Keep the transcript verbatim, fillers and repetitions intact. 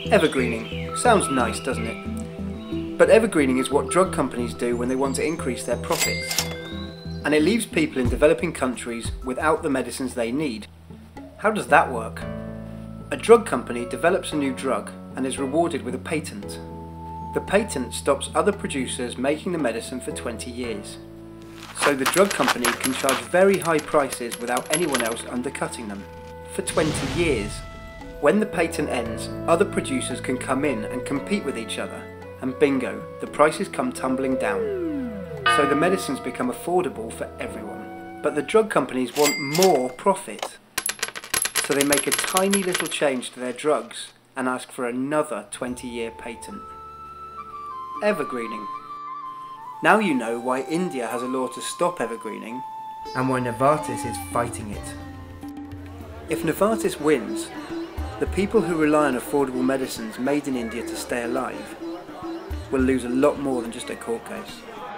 Evergreening. Sounds nice, doesn't it? But evergreening is what drug companies do when they want to increase their profits. And it leaves people in developing countries without the medicines they need. How does that work? A drug company develops a new drug and is rewarded with a patent. The patent stops other producers making the medicine for twenty years. So the drug company can charge very high prices without anyone else undercutting them. For twenty years. When the patent ends, other producers can come in and compete with each other, and bingo, the prices come tumbling down. So the medicines become affordable for everyone. But the drug companies want more profit. So they make a tiny little change to their drugs and ask for another twenty year patent. Evergreening. Now you know why India has a law to stop evergreening and why Novartis is fighting it. If Novartis wins, the people who rely on affordable medicines made in India to stay alive will lose a lot more than just a court case.